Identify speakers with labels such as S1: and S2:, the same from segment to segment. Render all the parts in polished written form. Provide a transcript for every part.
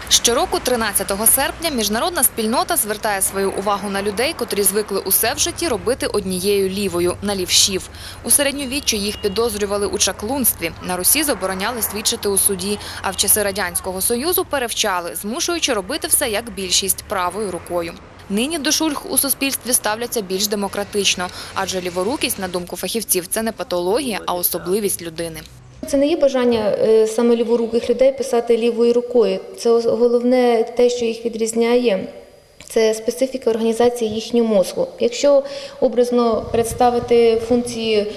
S1: Щороку, 13 серпня, міжнародна спільнота звертає свою увагу на людей, котрі звикли усе в житті робити однією лівою – на лівшів. У середньовіччі їх підозрювали у чаклунстві, на Русі забороняли свідчити у суді, а в часи Радянського Союзу перевчали, змушуючи робити все як більшість – правою рукою. Нині до шульг у суспільстві ставляться більш демократично, адже ліворукість, на думку фахівців, це не патологія, а особливість людини.
S2: Це не є бажання саме ліворуких людей писати лівою рукою. Це головне те, що їх відрізняє, це специфіка організації їхнього мозку. Якщо образно представити функції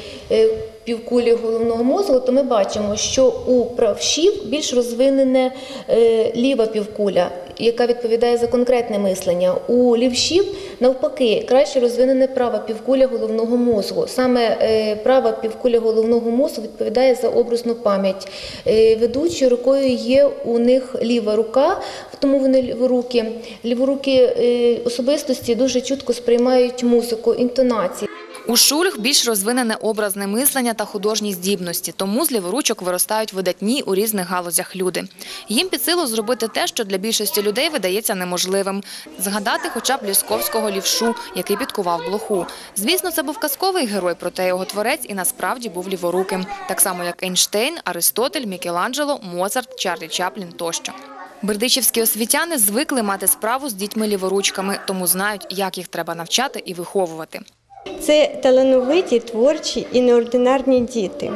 S2: півкулі головного мозку, то ми бачимо, що у правшів більш розвинена ліва півкуля, яка відповідає за конкретне мислення. У лівшів, навпаки, краще розвинена права півкуля головного мозку. Саме права півкуля головного мозку відповідає за образну пам'ять. Ведучою рукою є у них ліва рука, тому вони ліворукі. Ліворукі особистості дуже чутко сприймають музику, інтонації.
S1: У шульг більш розвинене образне мислення та художні здібності, тому з ліворучок виростають видатні у різних галузях люди. Їм під силу зробити те, що для більшості людей видається неможливим – згадати хоча б Лісковського лівшу, який підкував блоху. Звісно, це був казковий герой, проте його творець і насправді був ліворуким. Так само, як Ейнштейн, Аристотель, Мікеланджело, Моцарт, Чарлі Чаплін тощо. Бердичівські освітяни звикли мати справу з дітьми-ліворучками, тому знають, як їх треба навчати і виховувати.
S3: Це талановиті, творчі і неординарні діти.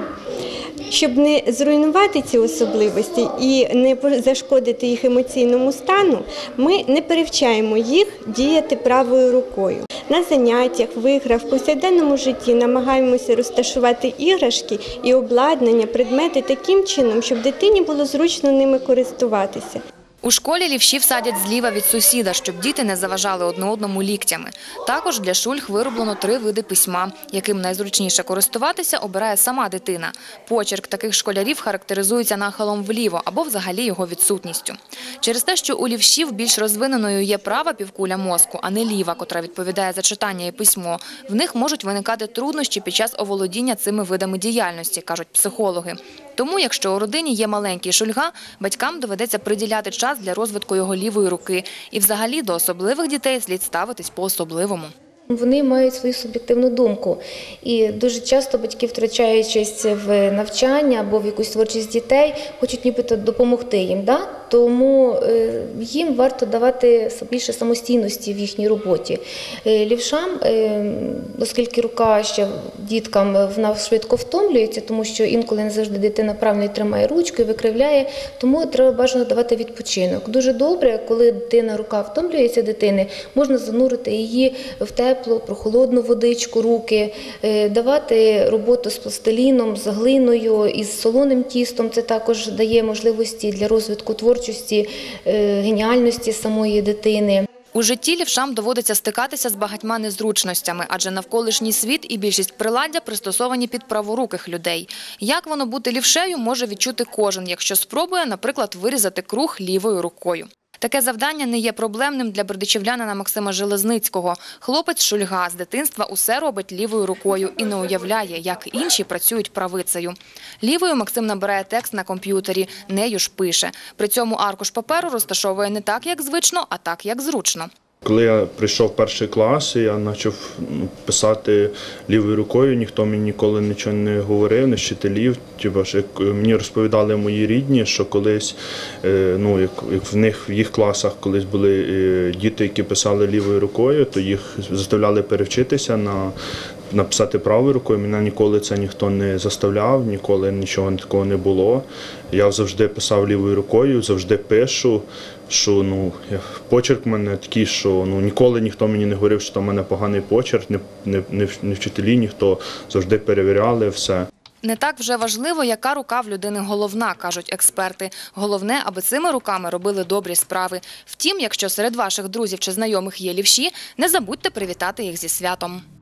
S3: Щоб не зруйнувати ці особливості і не зашкодити їх емоційному стану, ми не перевчаємо їх діяти правою рукою. На заняттях, в іграх, в повсякденному житті намагаємося розташувати іграшки і обладнання, предмети таким чином, щоб дитині було зручно ними користуватися.
S1: У школі лівшів садять зліва від сусіда, щоб діти не заважали одне одному ліктями. Також для шульг вироблено 3 види письма, яким найзручніше користуватися обирає сама дитина. Почерк таких школярів характеризується нахилом вліво або взагалі його відсутністю. Через те, що у лівшів більш розвиненою є права півкуля мозку, а не ліва, котра відповідає за читання і письмо, в них можуть виникати труднощі під час оволодіння цими видами діяльності, кажуть психологи. Тому, якщо у родині є маленький шульга, батькам доведеться приділяти час для розвитку його лівої руки. І взагалі до особливих дітей слід ставитись по-особливому.
S2: Вони мають свою суб'єктивну думку. І дуже часто батьки, втрачаючись в навчання або в якусь творчість дітей, хочуть нібито допомогти їм. Тому їм варто давати більше самостійності в їхній роботі. Лівшам, оскільки рука ще діткам вона швидко втомлюється, тому що інколи не завжди дитина правильно тримає ручку і викривляє, тому треба бажано давати відпочинок. Дуже добре, коли рука втомлюється дитини, можна занурити її в теплу, прохолодну водичку, руки, давати роботу з пластиліном, з глиною, із солоним тістом. Це також дає можливості для розвитку творчості, геніальності самої дитини.
S1: У житті лівшам доводиться стикатися з багатьма незручностями, адже навколишній світ і більшість приладдя пристосовані під праворуких людей. Як воно бути лівшею, може відчути кожен, якщо спробує, наприклад, вирізати круг лівою рукою. Таке завдання не є проблемним для бердичівлянина Максима Железницького. Хлопець шульга, з дитинства усе робить лівою рукою і не уявляє, як інші працюють правицею. Лівою Максим набирає текст на комп'ютері, нею ж пише. При цьому аркуш паперу розташовує не так, як звично, а так, як зручно.
S4: Коли я прийшов в 1 клас, я почав писати лівою рукою, ніхто мені ніколи нічого не говорив, не з вчителів. Мені розповідали мої рідні, що колись, як в їх класах колись були діти, які писали лівою рукою, то їх заставляли перевчитися написати правою рукою. Мене ніколи це ніхто не заставляв, ніколи нічого такого не було. Я завжди писав лівою рукою, завжди пишу, що почерк в мене такий, що ніколи ніхто мені не говорив, що в мене поганий почерк, не вчителі, ніхто, завжди перевіряли все.
S1: Не так вже важливо, яка рука в людини головна, кажуть експерти. Головне, аби цими руками робили добрі справи. Втім, якщо серед ваших друзів чи знайомих є лівші, не забудьте привітати їх зі святом.